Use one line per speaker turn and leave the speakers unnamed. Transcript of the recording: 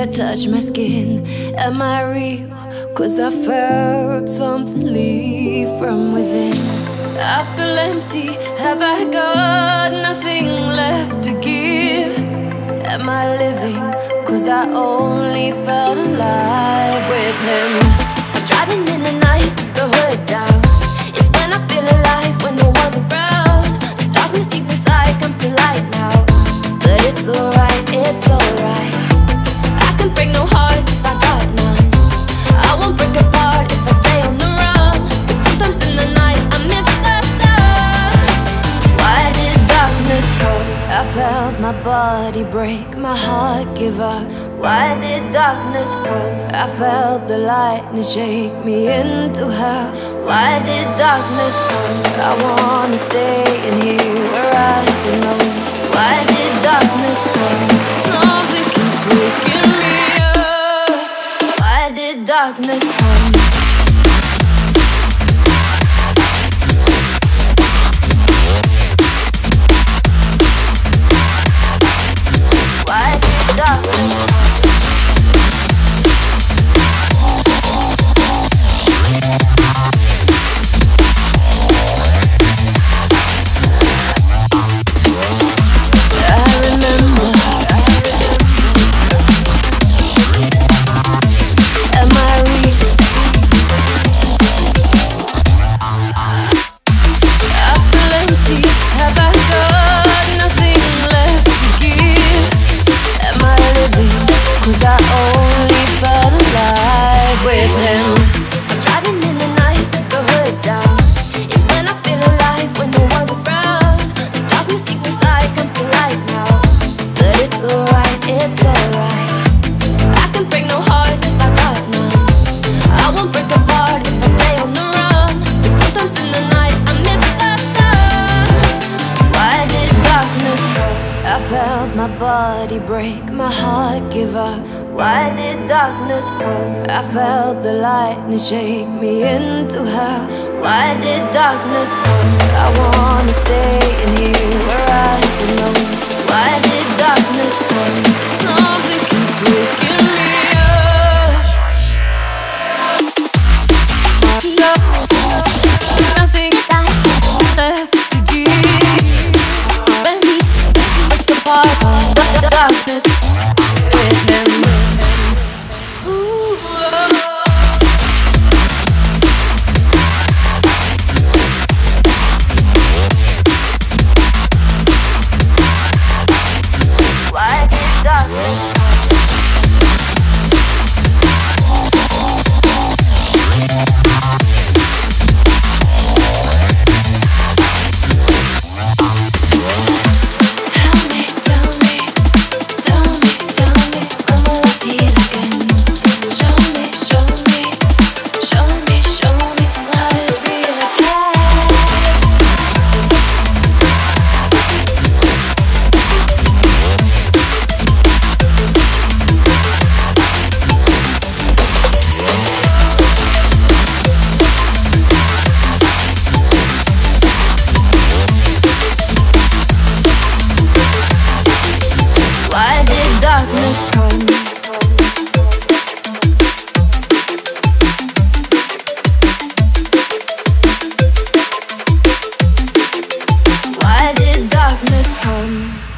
touch my skin. Am I real? 'Cause I felt something leave from within. I feel empty, have I got nothing left to give? Am I living? 'Cause I only felt alive with him. I'm driving in the night, the hood down. It's when I feel alive, when no one's around. The darkness deep inside comes to light now. But it's alright, it's alright. I can break no hearts if I got none. I won't break apart if I stay on the run. But sometimes in the night I miss the sun. Why did darkness come? I felt my body break, my heart give up. Why did darkness come? I felt the lightning shake me into hell. Why did darkness come? I wanna stay in here where I feel known. Why did darkness come? Something keeps waking me up. Why did darkness come? Why did darkness come? My body break, my heart give up. Why did darkness come? I felt the lightning shake me into hell. Why did darkness come? I wanna stay in here where I feel known. Why did darkness come? Something keeps waking me up. Nothing left to give. Darkness with him. Why did darkness come? Why did darkness come?